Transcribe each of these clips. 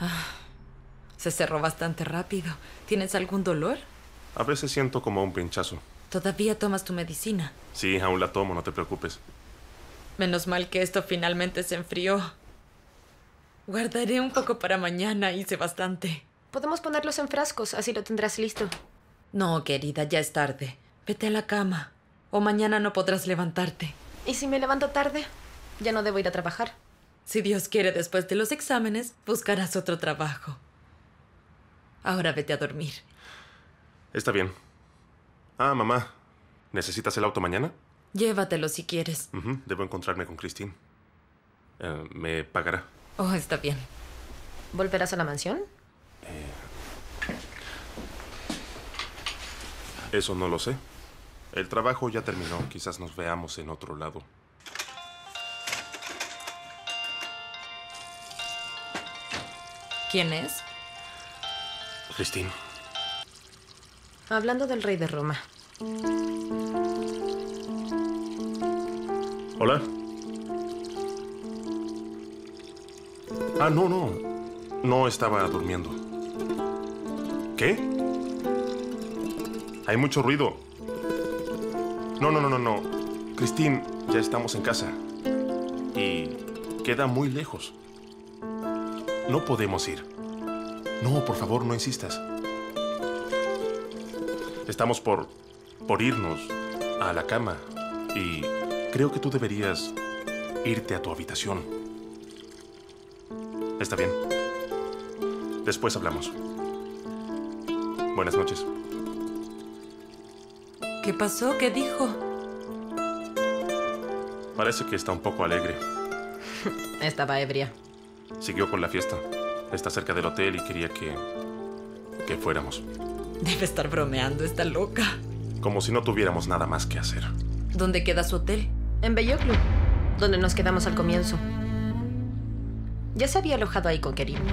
Se cerró bastante rápido. ¿Tienes algún dolor? A veces siento como un pinchazo. ¿Todavía tomas tu medicina? Sí, aún la tomo, no te preocupes. Menos mal que esto finalmente se enfrió. Guardaré un poco para mañana, hice bastante. Podemos ponerlos en frascos, así lo tendrás listo. No, querida, ya es tarde. Vete a la cama. O mañana no podrás levantarte. ¿Y si me levanto tarde? Ya no debo ir a trabajar. Si Dios quiere, después de los exámenes, buscarás otro trabajo. Ahora vete a dormir. Está bien. Ah, mamá, ¿necesitas el auto mañana? Llévatelo si quieres. Debo encontrarme con Christine. ¿Me pagará? Oh, está bien. ¿Volverás a la mansión? Eso no lo sé. El trabajo ya terminó. Quizás nos veamos en otro lado. ¿Quién es? Christine. Hablando del rey de Roma. Hola. Ah, no. No estaba durmiendo. ¿Qué? Hay mucho ruido. No. Christine, ya estamos en casa. Y queda muy lejos. No podemos ir. No, por favor, no insistas. Estamos por irnos a la cama. Y creo que tú deberías irte a tu habitación. Está bien. Después hablamos. Buenas noches. ¿Qué pasó? ¿Qué dijo? Parece que está un poco alegre. Estaba ebria. Siguió con la fiesta. Está cerca del hotel y quería que fuéramos. Debe estar bromeando, está loca. Como si no tuviéramos nada más que hacer. ¿Dónde queda su hotel? En Belloclo, donde nos quedamos al comienzo. Ya se había alojado ahí con Kerim.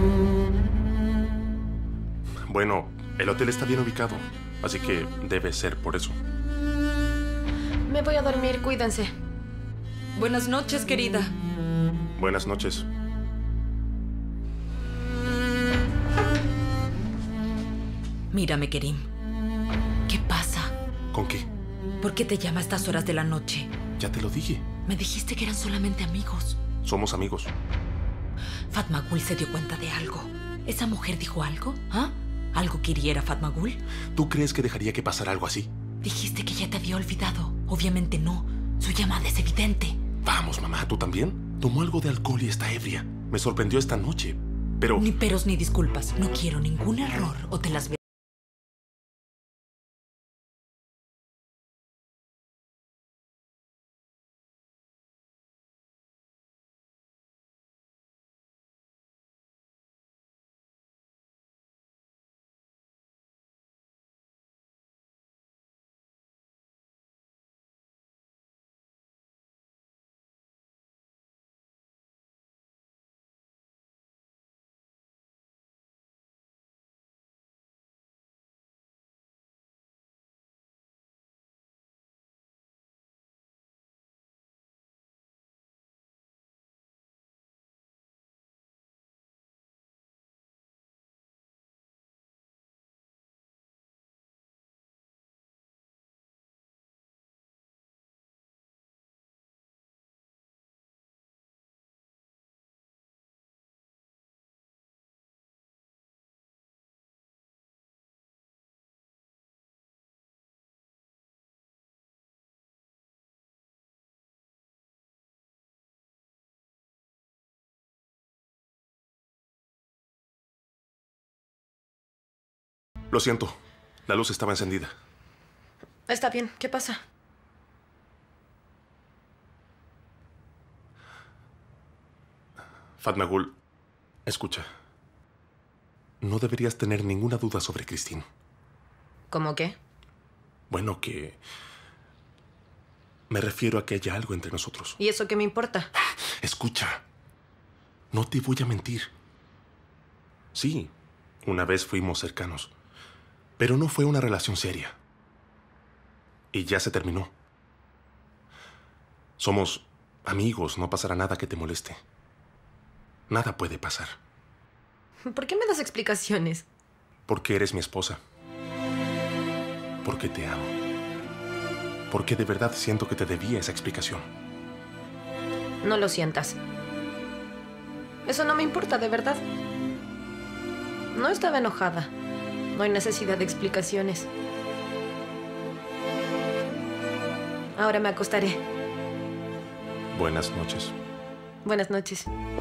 Bueno, el hotel está bien ubicado, así que debe ser por eso. Me voy a dormir, cuídense. Buenas noches, querida. Buenas noches. Mírame, Kerim. ¿Qué pasa? ¿Con qué? ¿Por qué te llama a estas horas de la noche? Ya te lo dije. Me dijiste que eran solamente amigos. Somos amigos. Fatma Gul se dio cuenta de algo. ¿Esa mujer dijo algo? ¿Ah? ¿Algo que hiriera a Fatma Gul? ¿Tú crees que dejaría que pasara algo así? Dijiste que ya te había olvidado. Obviamente no. Su llamada es evidente. Vamos, mamá, ¿tú también? Tomó algo de alcohol y está ebria. Me sorprendió esta noche, pero... Ni peros ni disculpas. No quiero ningún error o te las veré. Lo siento. La luz estaba encendida. Está bien, ¿qué pasa? Fatma Gul, escucha. No deberías tener ninguna duda sobre Christine. ¿Cómo qué? Bueno, que... Me refiero a que haya algo entre nosotros. ¿Y eso qué me importa? Escucha. No te voy a mentir. Sí, una vez fuimos cercanos. Pero no fue una relación seria. Y ya se terminó. Somos amigos, no pasará nada que te moleste. Nada puede pasar. ¿Por qué me das explicaciones? Porque eres mi esposa. Porque te amo. Porque de verdad siento que te debía esa explicación. No lo sientas. Eso no me importa, de verdad. No estaba enojada. No hay necesidad de explicaciones. Ahora me acostaré. Buenas noches. Buenas noches.